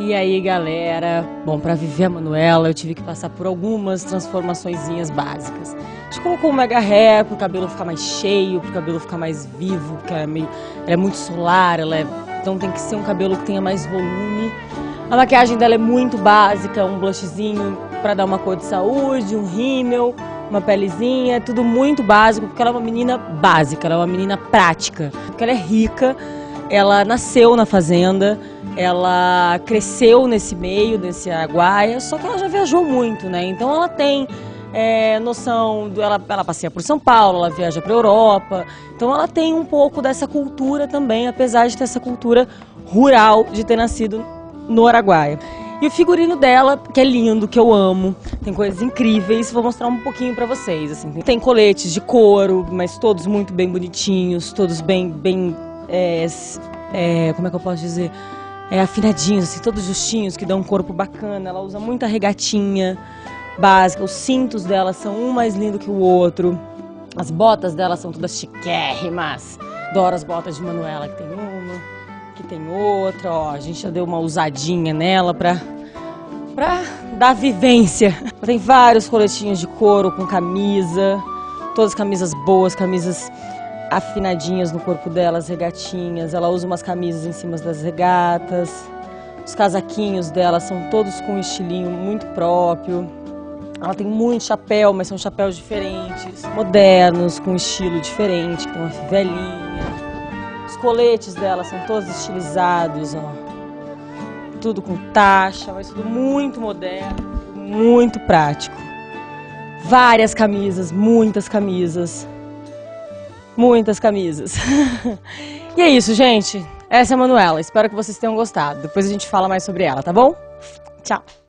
E aí, galera? Bom, para viver a Manuela eu tive que passar por algumas transformaçõezinhas básicas. A gente colocou um mega hair pro cabelo ficar mais cheio, pro cabelo ficar mais vivo, porque ela é muito solar, então tem que ser um cabelo que tenha mais volume. A maquiagem dela é muito básica, um blushzinho para dar uma cor de saúde, um rímel, uma pelezinha, é tudo muito básico, porque ela é uma menina básica, ela é uma menina prática, porque ela é rica. Ela nasceu na fazenda, ela cresceu nesse meio, nesse Araguaia, só que ela já viajou muito, né? Então ela tem noção, ela passeia por São Paulo, ela viaja para a Europa, então ela tem um pouco dessa cultura também, apesar de ter essa cultura rural, de ter nascido no Araguaia. E o figurino dela, que é lindo, que eu amo, tem coisas incríveis, vou mostrar um pouquinho pra vocês. Assim. Tem coletes de couro, mas todos muito bem bonitinhos, todos bem como é que eu posso dizer? Afinadinhos, assim, todos justinhos, que dão um corpo bacana. Ela usa muita regatinha básica, os cintos dela são um mais lindo que o outro. As botas dela são todas chiquérrimas. Adoro as botas de Manuela, que tem uma, que tem outra, ó. A gente já deu uma usadinha nela pra dar vivência. Tem vários coletinhos de couro com camisa, todas camisas boas, camisas afinadinhas no corpo delas, regatinhas. Ela usa umas camisas em cima das regatas. Os casaquinhos dela são todos com um estilinho muito próprio. Ela tem muito chapéu, mas são chapéus diferentes, modernos, com um estilo diferente, que tem uma fivelinha. Os coletes dela são todos estilizados, ó. Tudo com taxa, mas tudo muito moderno, muito prático. Várias camisas, muitas camisas. Muitas camisas. E é isso, gente. Essa é a Manuela. Espero que vocês tenham gostado. Depois a gente fala mais sobre ela, tá bom? Tchau!